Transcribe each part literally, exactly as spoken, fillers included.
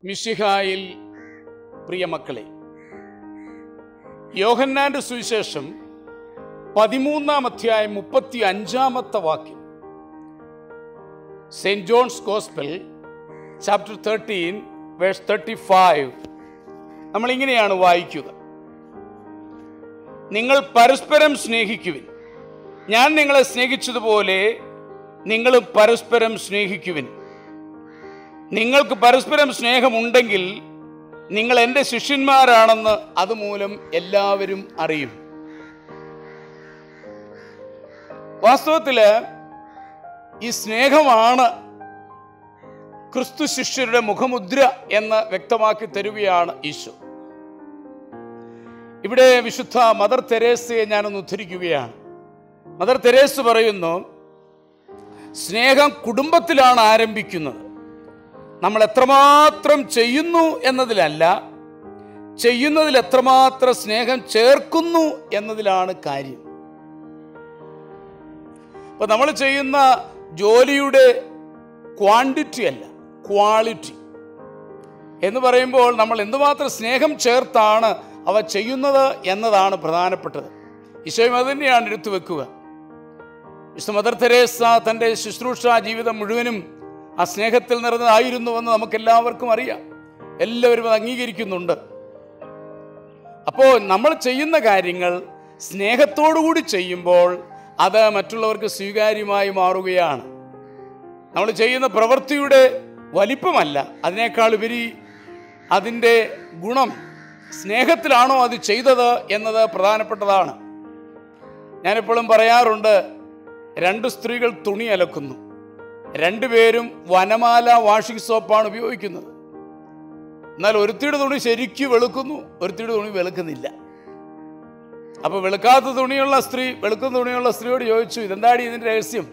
മിശിഹായിൽ പ്രിയമക്കളെ, യോഹന്നാന്റെ സുവിശേഷം പതിമൂന്നാം അധ്യായം മുപ്പത്തി അഞ്ചാമത്തെ വാക്യം, saint John's gospel chapter thirteen verse thirty five, നമ്മളിങ്ങനെയാണ് വായിക്കുക: നിങ്ങൾ പരസ്പരം സ്നേഹിക്കുവിൻ, ഞാൻ നിങ്ങളെ സ്നേഹിച്ചതുപോലെ നിങ്ങളും പരസ്പരം സ്നേഹിക്കുവിൻ. നിങ്ങൾക്ക് പരസ്പരം സ്നേഹമുണ്ടെങ്കിൽ നിങ്ങൾ എൻ്റെ ശിഷ്യന്മാരാണെന്ന് അതുമൂലം എല്ലാവരും അറിയും. വാസ്തവത്തിൽ ഈ സ്നേഹമാണ് ക്രിസ്തു ശിഷ്യരുടെ മുഖമുദ്ര എന്ന് വ്യക്തമാക്കി തരുകയാണ് ഈശോ. ഇവിടെ വിശുദ്ധ മദർ തെരേസയെ ഞാനൊന്ന് ഉദ്ധരിക്കുകയാണ്. മദർ തെരേസ പറയുന്നു, സ്നേഹം കുടുംബത്തിലാണ് ആരംഭിക്കുന്നത്. നമ്മൾ എത്രമാത്രം ചെയ്യുന്നു എന്നതിലല്ല, ചെയ്യുന്നതിൽ എത്രമാത്രം സ്നേഹം ചേർക്കുന്നു എന്നതിലാണ് കാര്യം. അപ്പൊ നമ്മൾ ചെയ്യുന്ന ജോലിയുടെ ക്വാണ്ടിറ്റി അല്ല, ക്വാളിറ്റി എന്ന് പറയുമ്പോൾ നമ്മൾ എന്തുമാത്രം സ്നേഹം ചേർത്താണ് അവ ചെയ്യുന്നത് എന്നതാണ് പ്രധാനപ്പെട്ടത്. ഈശോയും അത് തന്നെയാണ് എടുത്തു വെക്കുക. വിശുദ്ധ മദർ തെരേസ തൻ്റെ ശുശ്രൂഷ ജീവിതം മുഴുവനും ആ സ്നേഹത്തിൽ നിറഞ്ഞതായിരുന്നുവെന്ന് നമുക്കെല്ലാവർക്കും അറിയാം. എല്ലാവരും അത് അംഗീകരിക്കുന്നുണ്ട്. അപ്പോൾ നമ്മൾ ചെയ്യുന്ന കാര്യങ്ങൾ സ്നേഹത്തോടുകൂടി ചെയ്യുമ്പോൾ അത് മറ്റുള്ളവർക്ക് സ്വീകാര്യമായി മാറുകയാണ്. നമ്മൾ ചെയ്യുന്ന പ്രവൃത്തിയുടെ വലിപ്പമല്ല, അതിനേക്കാൾ ഉപരി അതിൻ്റെ ഗുണം, സ്നേഹത്തിലാണോ അത് ചെയ്തത് എന്നത് പ്രധാനപ്പെട്ടതാണ്. ഞാനെപ്പോഴും പറയാറുണ്ട്, രണ്ട് സ്ത്രീകൾ തുണി അലക്കുന്നു, രണ്ടുപേരും വനമാല വാഷിംഗ് സോപ്പാണ് ഉപയോഗിക്കുന്നത്. എന്നാൽ ഒരുത്തിയുടെ തുണി ശരിക്കും വെളുക്കുന്നു, ഒരുത്തിയുടെ തുണി വെളുക്കുന്നില്ല. അപ്പോൾ വെളുക്കാത്ത തുണിയുള്ള സ്ത്രീ വെളുക്കുന്ന തുണിയുള്ള സ്ത്രീയോട് ചോദിച്ചു, ഇതെന്താടി ഇതിൻ്റെ രഹസ്യം?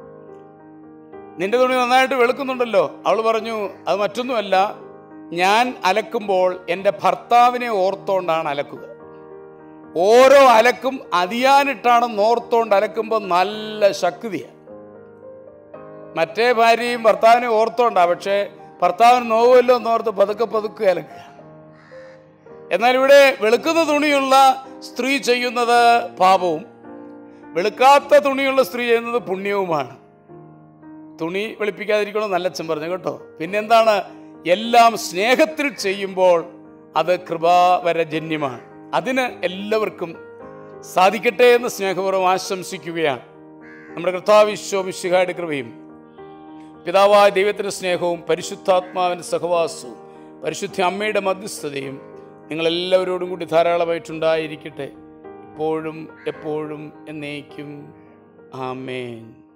നിന്റെ തുണി നന്നായിട്ട് വെളുക്കുന്നുണ്ടല്ലോ. അവൾ പറഞ്ഞു, അത് മറ്റൊന്നുമല്ല, ഞാൻ അലക്കുമ്പോൾ എൻ്റെ ഭർത്താവിനെ ഓർത്തോണ്ടാണ് അലക്കുക. ഓരോ അലക്കും അതിയാനിട്ടാണ് ഓർത്തോണ്ട് അലക്കുമ്പോൾ നല്ല ശക്തിയാണ്. മറ്റേ ഭാര്യയും ഭർത്താവിനെ ഓർത്തോണ്ടാ, പക്ഷേ ഭർത്താവിന് നോവുമല്ലോ എന്നോർത്ത് പതുക്കെ പതുക്കെ അലക്കുക. എന്നാൽ ഇവിടെ വെളുക്കുന്ന തുണിയുള്ള സ്ത്രീ ചെയ്യുന്നത് പാപവും, വെളുക്കാത്ത തുണിയുള്ള സ്ത്രീ ചെയ്യുന്നത് പുണ്യവുമാണ്. തുണി വെളുപ്പിക്കാതിരിക്കണം നല്ലച്ഛൻ പറഞ്ഞു കേട്ടോ. പിന്നെന്താണ്? എല്ലാം സ്നേഹത്തിൽ ചെയ്യുമ്പോൾ അത് കൃപാവരജന്യമാണ്. അതിന് എല്ലാവർക്കും സാധിക്കട്ടെ എന്ന് സ്നേഹപൂർവ്വം ആശംസിക്കുകയാണ്. നമ്മുടെ കർത്താവ് ഈശോ മിശിഹായുടെ കൃപയും പിതാവായ ദൈവത്തിൻ്റെ സ്നേഹവും പരിശുദ്ധാത്മാവിൻ്റെ സഹവാസവും പരിശുദ്ധ അമ്മയുടെ മധ്യസ്ഥതയും നിങ്ങളെല്ലാവരോടും കൂടി ധാരാളമായിട്ടുണ്ടായിരിക്കട്ടെ, ഇപ്പോഴും എപ്പോഴും എന്നേക്കും. ആമേൻ.